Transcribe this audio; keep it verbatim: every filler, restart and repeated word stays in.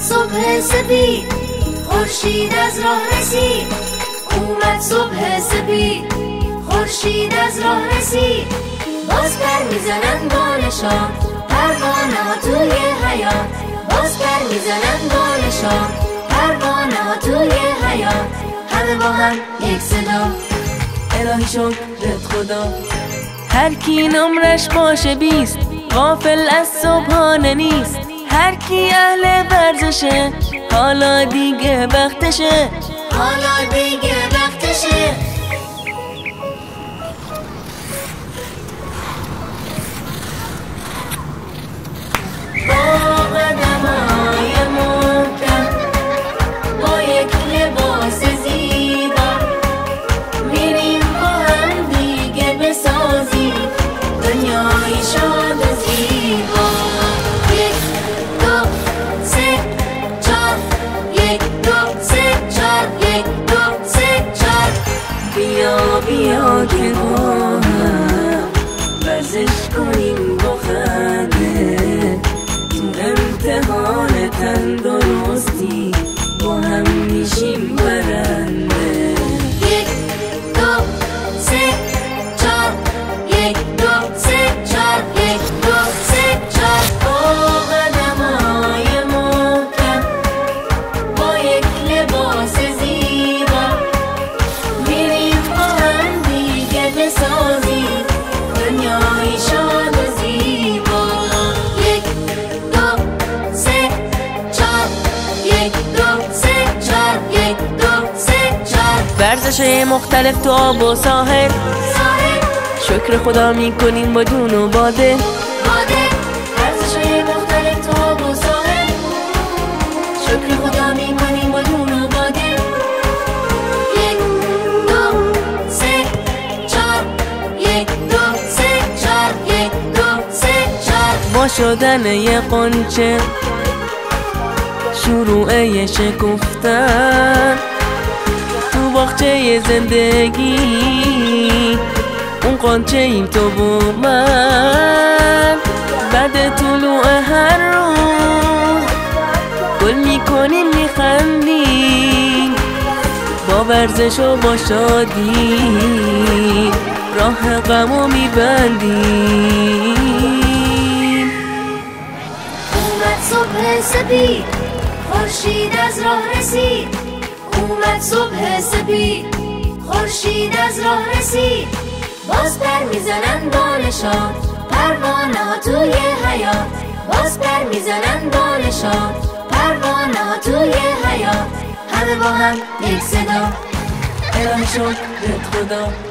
صبح سپید، خورشید از راه رسید. اومد صبح سپید، خورشید از راه رسید. باز پر میزنن بالشان، پروانه ها توی حیات. باز پر میزنن بالشان، پروانه ها توی حیات. همه با هم یک صدا، الهی شکرت خدا. هر کی نمرش باشه بیست، غافل از صبحانه نیست. هر کی اهل ورزشه، حالا دیگه وقتشه. حالا دیگه وقتشه. با قدم‌های محکم، با یک لباس زیبا، میریم با هم دیگه بسازیم دنیای شاد و زیبا. یک دو سه چار، یک دو سه چار، یک دو سه چار. بیا بیا که با هم ورزش کنیم با خنده. تو امتحان تندرستی با هم میشیم برنده. یک دو سه چار، یک دو سه چار، یک دو سه چار. با قدم‌های محکم، با یک لباس زیبا، میریم با هم دیگه بسازیم دنیای شاد و زیبا. یک دو سه چار، یک دو سه چار، یک دو سه چار. ورزش مختلف تو آب و ساحل، ساحل شکر خدا میکنیم با جون و باده. باده. ورزش‌های مختلف تو آب و ساحل، شکر خدا میکنیم با جون و باده. یک دو سه چار، یک دو سه چار، یک دو سه چار. با شدن یه قنچه، شروع شکفتن تو باغچه زندگی. اون قنچه ایم تو و من، بعد طلوع هر روز گل میکنیم میخندیم. با ورزش و با شادی راه غمو میبندیم. اومد صبح سپید، خورشید از راه رسید. اومد صبح سپید، خورشید از راه رسید. باز پر میزنن بالشان، پروانه ها توی حیات. باز پر میزنن بالشان، پروانه ها توی حیات. همه با هم یک صدا، الهی شکرت خدا.